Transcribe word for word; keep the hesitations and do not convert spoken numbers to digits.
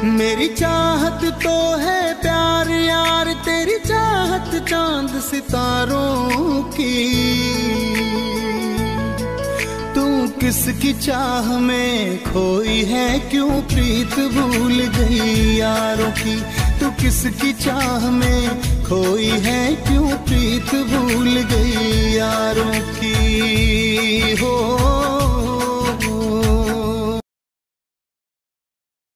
मेरी चाहत तो है प्यार यार, तेरी चाहत चांद सितारों की। तू किसकी चाह में खोई है, क्यों प्रीत भूल गई यारों की। तू किसकी चाह में खोई है, क्यों प्रीत भूल गई यारों की। हो